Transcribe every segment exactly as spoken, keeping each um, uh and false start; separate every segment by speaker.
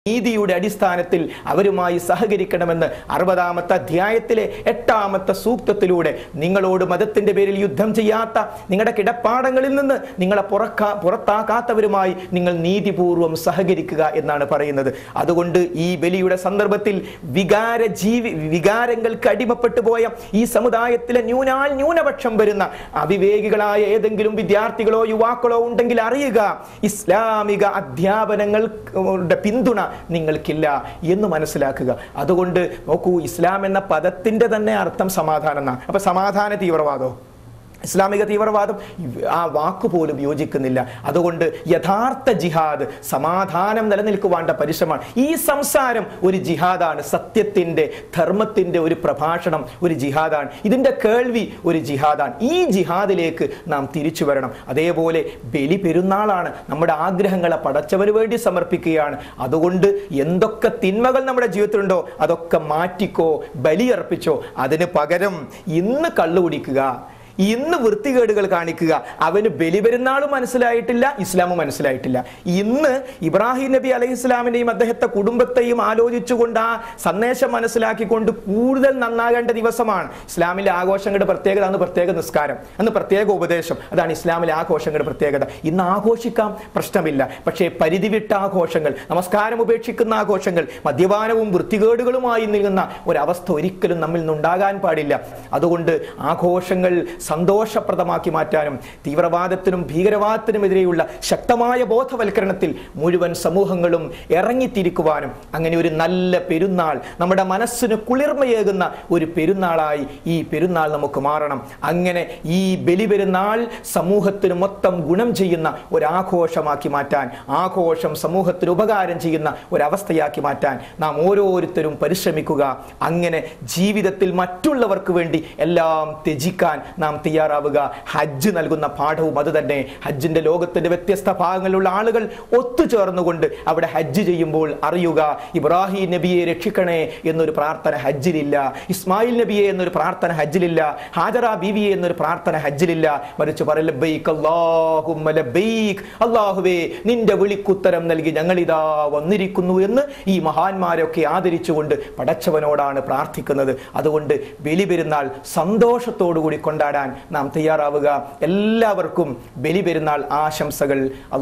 Speaker 1: നീതിയുടെ അടിസ്ഥാനത്തിൽ അവരുമായി സഹകരിക്കണമെന്ന് അറുപതാമത്തെ അധ്യായത്തിലെ എട്ടാമത്തെ സൂക്തത്തിലൂടെ നിങ്ങളോട് മതത്തിന്റെ പേരിൽ യുദ്ധം ചെയ്യാത്ത, നിങ്ങളുടെ കിടപ്പാടങ്ങളിൽ നിന്ന് നിങ്ങളെ പുറക്കാ പുറത്താക്കാത്തവരുമായി നിങ്ങൾ നീതിപൂർവം സഹകരിക്കുക എന്നാണ് പറയുന്നത്. അതുകൊണ്ട് ഈ ബലിയുടെ സന്ദർഭത്തിൽ വികാര ജീവി വികാരങ്ങൾക്ക് അടിമപ്പെട്ടു പോയ ഈ സമുദായത്തിലെ ന്യൂനാൽ ന്യൂനപക്ഷം വരുന്ന അവിവേകികളായ ഏതെങ്കിലും വിദ്യാർത്ഥികളോ യുവാക്കളോ ഉണ്ടെങ്കിൽ അറിയുക, ഇസ്ലാമിക അധ്യാപനങ്ങളുടെ പിന്തുണ നിങ്ങൾക്കില്ല എന്ന് മനസ്സിലാക്കുക. അതുകൊണ്ട് നോക്കൂ, ഇസ്ലാം എന്ന പദത്തിന്റെ തന്നെ അർത്ഥം സമാധാനം എന്നാണ്. അപ്പൊ സമാധാന തീവ്രവാദോ ഇസ്ലാമിക തീവ്രവാദം ആ വാക്കുപോലും യോജിക്കുന്നില്ല. അതുകൊണ്ട് യഥാർത്ഥ ജിഹാദ് സമാധാനം നിലനിൽക്കുവാനുള്ള പരിശ്രമമാണ്. ഈ സംസാരം ഒരു ജിഹാദാണ്. സത്യത്തിന്റെ ധർമ്മത്തിന്റെ ഒരു പ്രഭാഷണം ഒരു ജിഹാദാണ്. ഇതിന്റെ കേൾവി ഒരു ജിഹാദാണ്. ഈ ജിഹാദിലേക്ക് നാം തിരിച്ചു വരണം. അതേപോലെ ബലി പെരുന്നാളാണ്. നമ്മുടെ ആഗ്രഹങ്ങളെ പടച്ചവന് വേണ്ടി സമർപ്പിക്കുകയാണ്. അതുകൊണ്ട് എന്തൊക്കെ തിന്മകൾ നമ്മുടെ ജീവിതത്തിലുണ്ടോ അതൊക്കെ മാറ്റിക്കോ, ബലിയർപ്പിച്ചോ. അതിന് പകരം ഇന്ന് കള്ളു കുടിക്കുക, ഇന്ന് വൃത്തികേടുകൾ കാണിക്കുക. അവന് ബലിപെരുന്നാളും മനസ്സിലായിട്ടില്ല, ഇസ്ലാമും മനസ്സിലായിട്ടില്ല. ഇന്ന് ഇബ്രാഹിം നബി അലൈഹി ഇസ്ലാമിനെയും അദ്ദേഹത്തെ കുടുംബത്തെയും ആലോചിച്ചുകൊണ്ട് ആ സന്ദേശം മനസ്സിലാക്കിക്കൊണ്ട് കൂടുതൽ നന്നാകേണ്ട ദിവസമാണ്. ഇസ്ലാമിലെ ആഘോഷങ്ങളുടെ പ്രത്യേകത അന്ന് പ്രത്യേക നിസ്കാരം, അന്ന് പ്രത്യേക ഉപദേശം. അതാണ് ഇസ്ലാമിലെ ആഘോഷങ്ങളുടെ പ്രത്യേകത. ഇന്ന് ആഘോഷിക്കാം, പ്രശ്നമില്ല. പക്ഷേ പരിധി വിട്ട ആഘോഷങ്ങൾ, നമസ്കാരം ഉപേക്ഷിക്കുന്ന ആഘോഷങ്ങൾ, മദ്യപാനവും വൃത്തികേടുകളുമായി നീങ്ങുന്ന ഒരവസ്ഥ ഒരിക്കലും നമ്മിൽ നിന്നുണ്ടാകാൻ പാടില്ല. അതുകൊണ്ട് ആഘോഷങ്ങൾ സന്തോഷപ്രദമാക്കി മാറ്റാനും തീവ്രവാദത്തിനും ഭീകരവാദത്തിനുമെതിരെയുള്ള ശക്തമായ ബോധവൽക്കരണത്തിൽ മുഴുവൻ സമൂഹങ്ങളും ഇറങ്ങിത്തിരിക്കുവാനും അങ്ങനെ ഒരു നല്ല പെരുന്നാൾ, നമ്മുടെ മനസ്സിന് കുളിർമയേകുന്ന ഒരു പെരുന്നാളായി ഈ പെരുന്നാൾ നമുക്ക് മാറണം. അങ്ങനെ ഈ ബലി പെരുന്നാൾ സമൂഹത്തിന് മൊത്തം ഗുണം ചെയ്യുന്ന ഒരാഘോഷമാക്കി മാറ്റാൻ, ആഘോഷം സമൂഹത്തിന് ഉപകാരം ചെയ്യുന്ന ഒരവസ്ഥയാക്കി മാറ്റാൻ നാം ഓരോരുത്തരും പരിശ്രമിക്കുക. അങ്ങനെ ജീവിതത്തിൽ മറ്റുള്ളവർക്ക് വേണ്ടി എല്ലാം ത്യജിക്കാൻ നാം തയ്യാറാവുക. ഹജ്ജ് നൽകുന്ന പാഠവും അത് തന്നെ. ഹജ്ജിന്റെ ലോകത്തിന്റെ വ്യത്യസ്ത ഭാഗങ്ങളിലുള്ള ആളുകൾ ഒത്തുചേർന്നുകൊണ്ട് അവിടെ ഹജ്ജ് ചെയ്യുമ്പോൾ അറിയുക, ഇബ്രാഹിം നബിയെ രക്ഷിക്കണേ എന്നൊരു പ്രാർത്ഥന ഹജ്ജിലില്ല, ഇസ്മായിൽ നബിയെ എന്നൊരു പ്രാർത്ഥന ഹജ്ജിലില്ല, ഹാജറ ബീവിയെ എന്നൊരു പ്രാർത്ഥന ഹജ്ജിലില്ല. മറിച്ച് പറ ലബ്ബൈക് അല്ലാഹുമ്മ ലബ്ബൈക്, അല്ലാഹുവേ നിന്റെ വിളിക്കുത്തരം നൽകി ഞങ്ങളിതാ വന്നിരിക്കുന്നു എന്ന് ഈ മഹാന്മാരൊക്കെ ആദരിച്ചുകൊണ്ട് പടച്ചവനോടാണ് പ്രാർത്ഥിക്കുന്നത്. അതുകൊണ്ട് ബലി പെരുന്നാൾ സന്തോഷത്തോടുകൂടി കൊണ്ടാടാൻ നാം തയ്യാറാവുക. എല്ലാവർക്കും ബലി പെരുന്നാൾ ആശംസകൾ.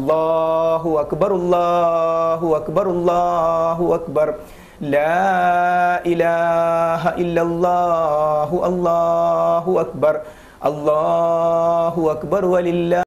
Speaker 1: അല്ലാഹു അക്ബർ, അല്ലാഹു അക്ബർ, അല്ലാഹു അക്ബർ, ലാ ഇലാഹ ഇല്ലല്ലാഹു, അല്ലാഹു അക്ബർ, അല്ലാഹു അക്ബർ വലില്ലാഹി